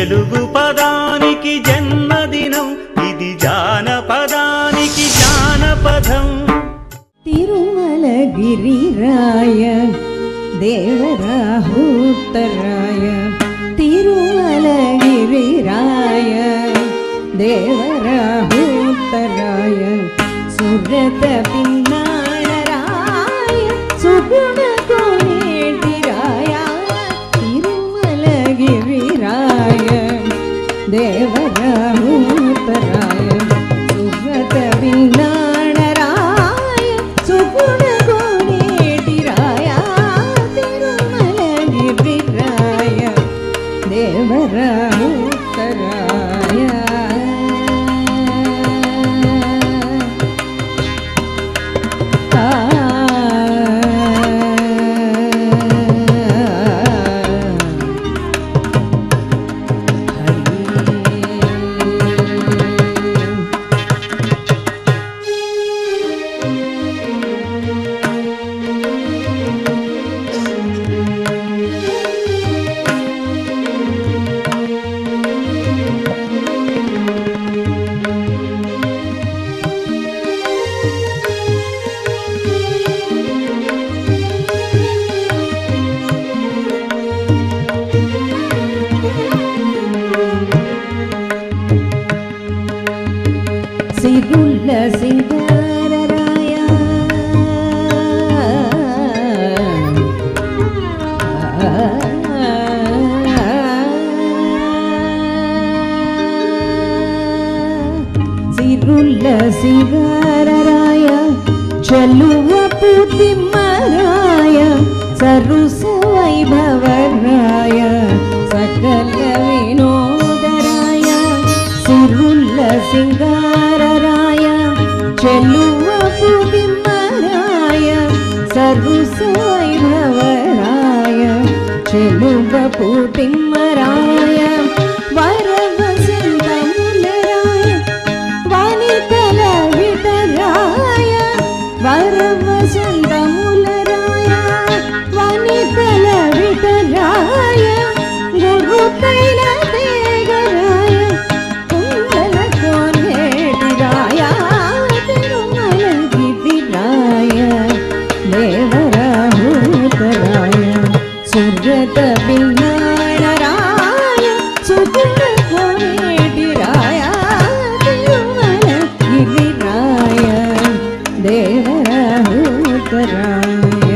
తెలుగు పదానికి జన్మదినం, ఇది జానపదానికి జానపదం. తిరుమలగిరిరాయ దేవరాహుత్తరాయ, తిరుమలగిరిరాయ దేవరాహుత్తరాయ, సురత పిన్నాళరాయ సుగుణ కోనేటిరాయ, తిరుమలగిరిరాయ దేవరాహుత్తరాయ, సురత పిన్నాళరాయ సుగుణ కోనేటిరాయ, తిరుమలగిరిరాయ దేవరాహుత్తరాయ. సిరుల సింగారరాయ సిరుల సింగారరాయ, చలువపు తిమ్మరాయ సరుస వైభవరాయ, సకల వినోదరాయ, సిరుల సింగారరాయ చెలువపు తిమ్మరాయ, సరుస వైభవరాయ చెలువపు తిమ్మరాయ, వరవసంతములరాయ వనితల విటరాయ, వరవసంతములరాయ వనితల విటరాయ, గురుతైల తేగరాయ కుండల కోనేటిరాయ, తిరుమలగిరిరాయ దేవరాహుత్తరాయ, సురత పిన్నాళరాయ సుగుణ కోనేటిరాయ, తిరుమలగిరిరాయ దేవరాహుత్తరాయ.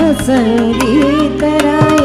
సంగీతరాయ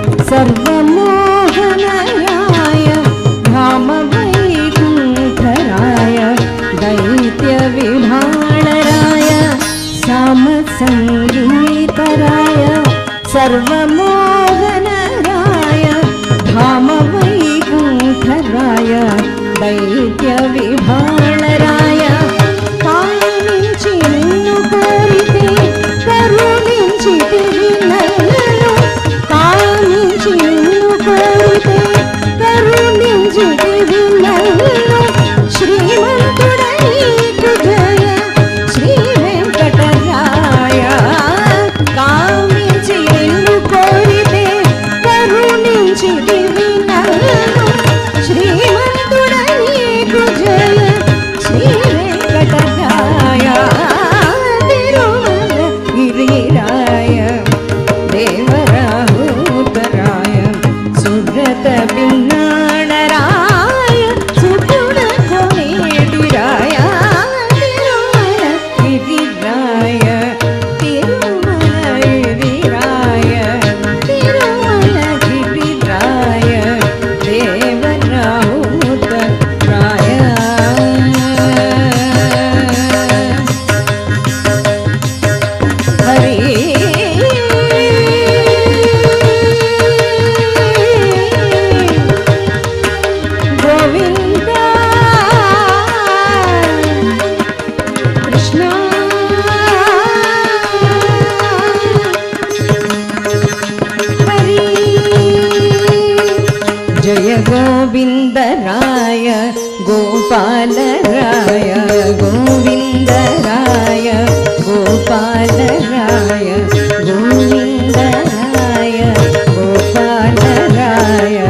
సర్వమోహనరాయ ధామ వైకుంఠరాయ దైత్య విభాళరాయ సామ సంగీతరాయ సర్వమోహనరాయ ధామ వైకుంఠరాయ దైత్య విభాళరాయ కామించి నిన్ను కోరితే కరుణించితివి నన్ను కామించి నిన్ను కోరితే కరుణించితివి నన్ను శ్రీమంతుడై జయ శ్రీ వెంకటరాయ కామించి నిన్ను కోరితే కరుణించితివి నన్ను శ్రీమంతుడై జయ శ్రీ వెంకటరాయ తిరుమల గిరిరాయ దేవరాహుతరాయ సుబ్రత బిన్నాణరాయ సుగుణ కోనేటిరాయ తిరుమల గిరిరాయ తిరుమల గిరిరాయ తిరుమల గిరిరాయ దేవరాహుతరాయ హరి గోవింద కృష్ణ హరి జయ గోవిందరాయ గోపాలరాయ గోవిందరాయ గోపాలరాయ గోవిందరాయ గోపాలరాయ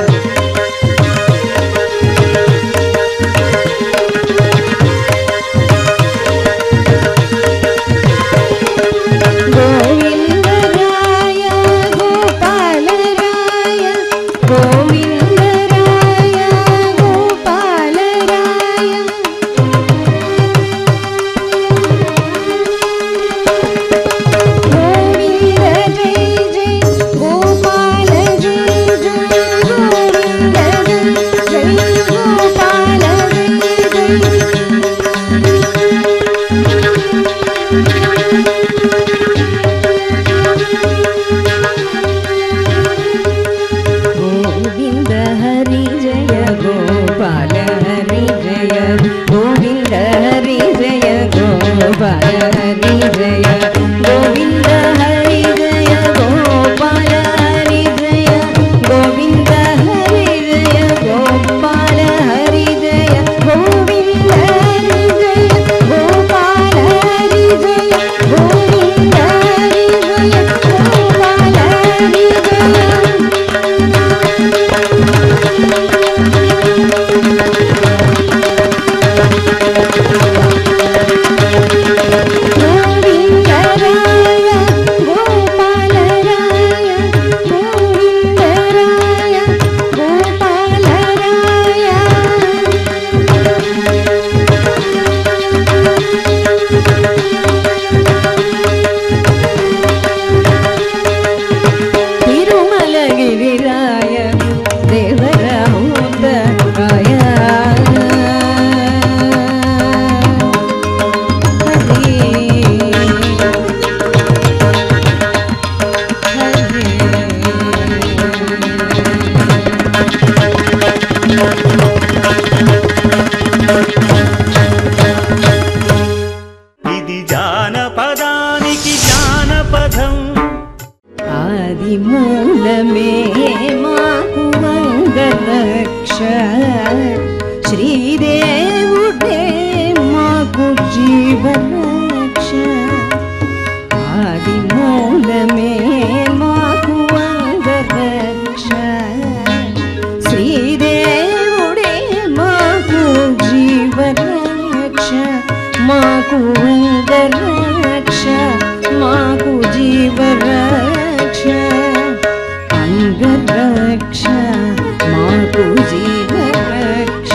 గోవిందరాయ గోపాలరాయ గోవిందరాయ గోపాలరాయ గోవింద జయ జయ గోపాల జయ జయ గోవింద జయ గోపాల జయ గోవింద హరి జయ గోపాల హరి జయ గోవింద హరి జయ గోపాల హరి జయ గోవింద హరి జయ గోపాల హరి జయ గోవింద హరి జయ గోపాల హరి జయ గోవింద హరి జయ గోపాల హరి జయ గోవింద హరి జయ గోపాల హరి జయ గోవిందరాయ గోపాలరాయ గోవిందరాయ గోపాలరాయ తిరుమల గిరిరాయ దేవరాహుతరాయ ఇది జానపదానికి జానపదం. ఆది మూలమే మాకు వంగరక్ష శ్రీదేవుడే మాకు జీవరక్ష ఆది మూలమే మాకు వంగరక్ష శ్రీదేవుడే మాకు జీవరక్ష మాకు వంగరక్ష మాకు జీవరక్ష అంగరక్ష మాకు జీవరక్ష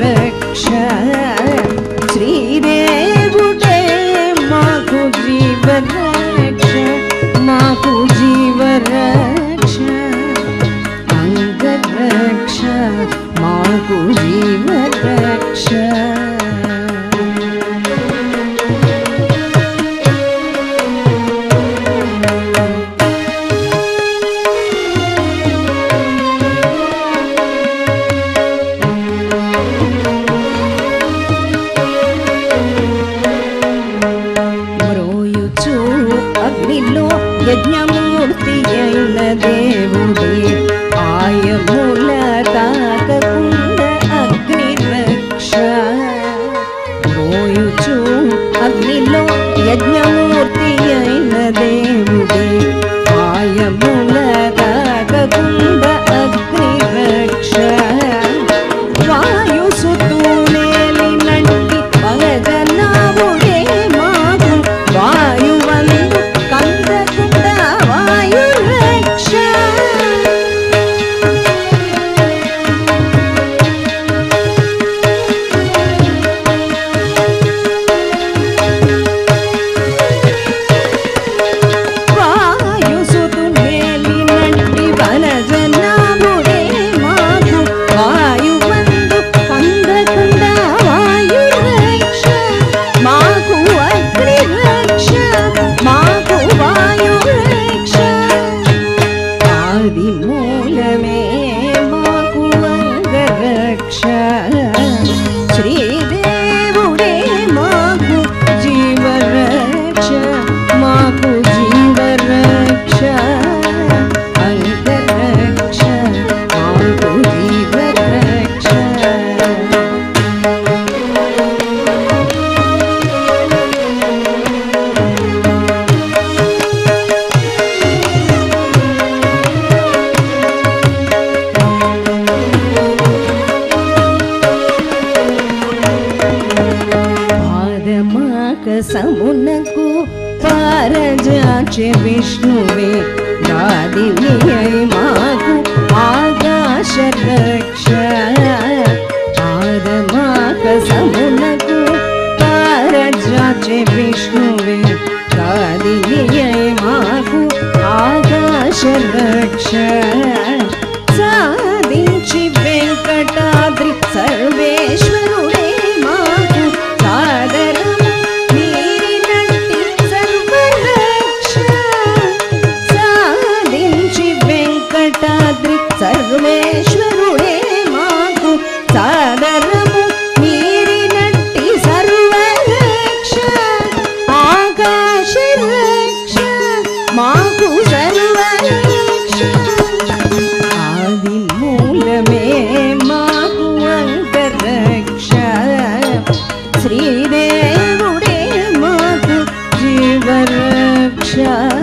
రక్ష శ్రీదేవుడే మాకు జీవరక్ష మాకు జీవరక్ష అంగరక్ష మాకు జీవరక్ష యజ్ఞమూర్తి అయిన దేవుడే ఆయముల తాకకుండ అగ్ని రక్ష మోయుచు అగ్నిలో యజ్ఞమూర్తి అయిన దేవుడే ఆయముల తాకకుండ అగ్ని రక్ష వాయుసుతూ నేలినంటి భగజనావుడే మాకు వాయువందు కందకుండ వాయు రక్ష వాయుసుతు నేలినంటి బలజనాముడే మాకు వాయువందు కందకుండ వాయు రక్ష మాకు అగ్ని రక్ష మాకు వాయు రక్ష ఆది మూలమే మాకు అంగరక్ష శ్రీదేవుడే మాకు జీవరక్ష మాకు జీవరక్ష అంగరక్ష మాకు జీవరక్ష పాదమాకసమునకు పారజాక్ష విష్ణువే గాదిని అయి మాకు ఆకాశ రక్ష పాదమాకసమునకు పారజాక్ష విష్ణువే గాదిని అయి మాకు ఆకాశ రక్ష సాధించి వెంకటాద్రి సర్వేశ్వరుడే మాకు సాదరము మీరినట్టి సర్వరక్ష సాధించి వెంకటాద్రి సర్వేశ్వరుడే మాకు సాదరము మీరినట్టి సర్వరక్ష ఆకాశ రక్ష మాకు సర్వరక్ష ఆది మూలమే మాకు అంగరక్ష శ్రీదేవుడే మాకు జీవరక్ష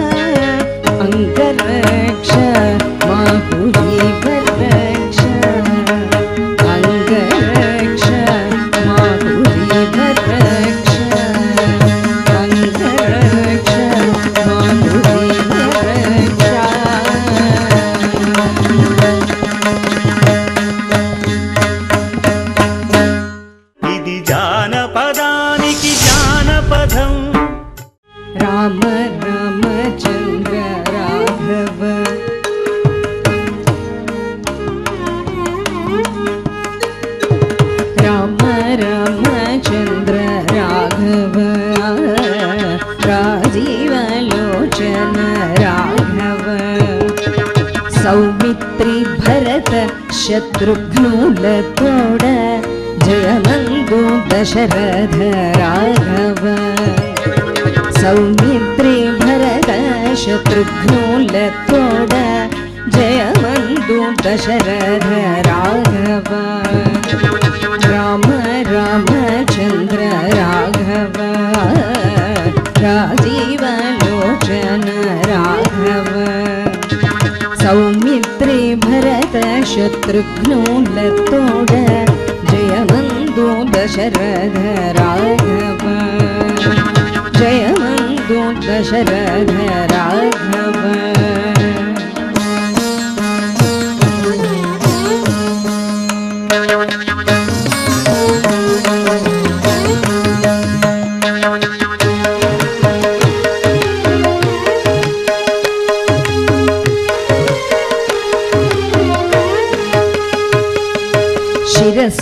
అంగరక్ష మాకు జీవరక్ష అంగరక్ష మాకు జీవరక్ష అంగరక్ష మాకు జీవరక్ష ఇది జానపదానికి జానపదం. రామ రామచంద్ర రాఘవ రామ రామచంద్ర రాఘవ రాజీవలోచన రాఘవ సౌమిత్రి భరత శత్రుఘ్నులతోడ జయమందు దశరథ రాఘవ సౌమిత్రి భరత శత్రుఘ్నులతోడ జయమందు దశరథ రాఘవ రామ రామచంద్ర రాఘవ రాజీవలోచన రాఘవ సౌమిత్రి భరత శత్రుఘ్నులతోడ జయమందు దశరథ రాఘవ జయమందు దశరథ రాఘవ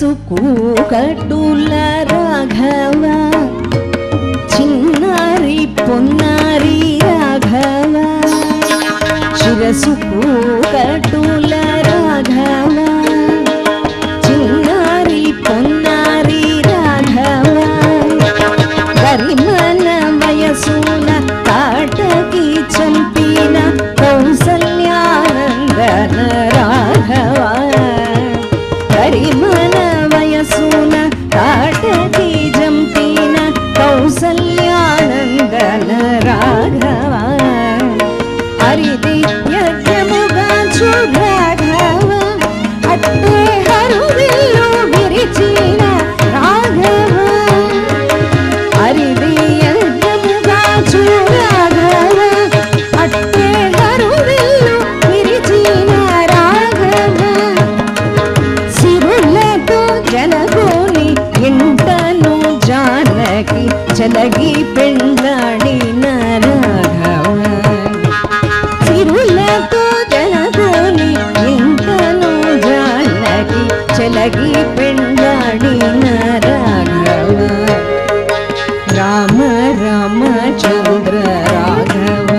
కూకటుల రాఘవ చిన్నారి పొన్నారి రాఘవ శిరసు కూకటుల రాఘవ చిన్నారి పొన్నారి రాఘవ గరిమన వయసున తాటకి చంపిన కౌసల్యానందన రాఘవ గరిమన వయసున తాటకి చంపిన కౌసల్యానందన రాఘవ హరిది యజ్ఞముగా రాఘవ అట్టే హరువిల్లు విరిచిన రాఘవ హరిది యజ్ఞముగా రాఘవ అట్టే హరువిల్లు విరిచిన రాఘవ సిరులతో జనకుని ఇంటను జానకి చలగి పెండ్లాడిన రాఘవ సిరులతో జనకుని ఇంటను జానకి చలగి పెండ్లాడిన రాఘవ రామ రామచంద్ర రాఘవ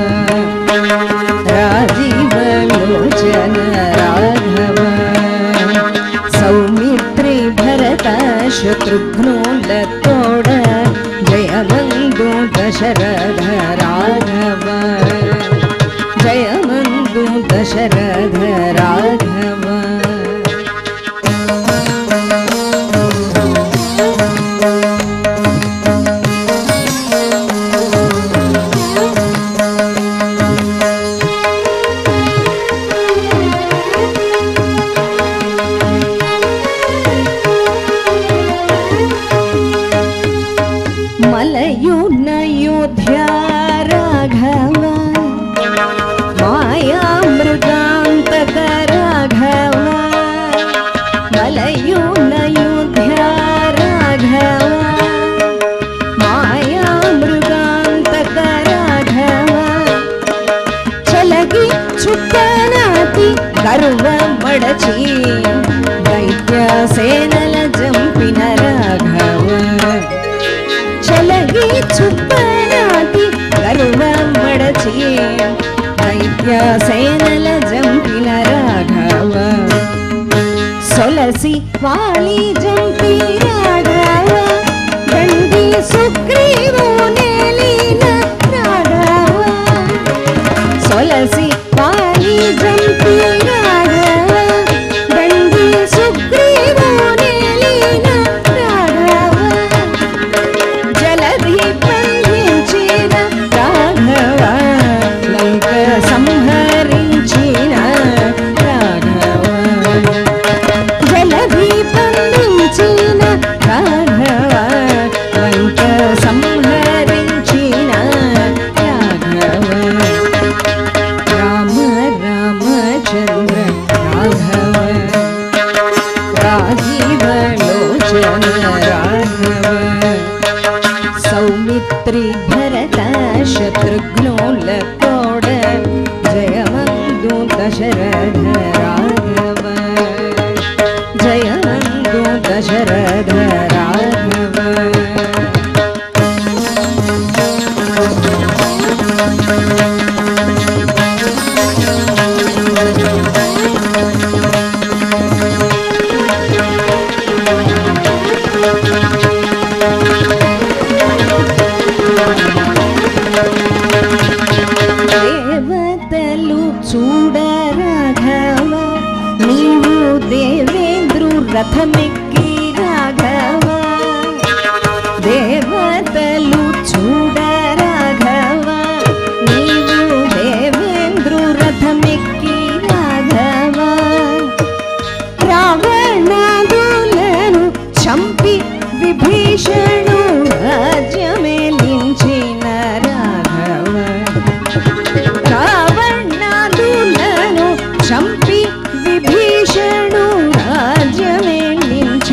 రాజీవలోచన రాఘవ సౌమిత్రి భరత శత్రుఘ్నులతోడ జయమందు దశరథ రాఘవ జయమందు దశరథ రాఘవ మలయునయోధ్య రాఘవ మాయామృగాంతక రాఘవ మలయునయోధ్య రాఘవ మాయామృగాంతక రాఘవ చలగి చుట్టనాతి గర్వ మడచి దైత్య సేనల జంపిన రాఘవ చలగి చుట్టనాతి గర్వ మడచి దైత్య సేనల జంపిన రాఘవ సొలసి వాలి జంపి రాఘవ దండి సుగ్రీవు నేలిన రాఘవ సొలసి వాలి జంపి రాఘవ దండి సుగ్రీవు నేలిన రాఘవ జలధి బంధించిన రాఘవ లంక సంహరించిన రాఘవ జలధి బంధించిన రాఘవ లంక సంహరించిన రాఘవ రామ రామచంద్ర రాఘవ రాజీవలోచన రాఘవ సౌమిత్రి భరత శత్రుఘ్నులతోడ జయమందు దశరథ రాఘవ జయమందు దశరథ రాఘవ దేవతలు చూడ రాఘవ నీవు దేవేంద్రు రథమెక్కి రాఘవ దేవతలు చూడ రాఘవ నీవు దేవేంద్రు రథమెక్కి రాఘవ రావణాదులను చంపి విభీషణు రాజ్యమేలించిన రాఘవ రావణాదులను చంపి విభీషణు రాజ్యమేలించిన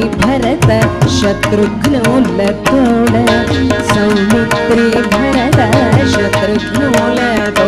భరత శత్రుఘ్నుల తోడ సౌమిత్రి భరత శత్రుఘ్నుల తోడ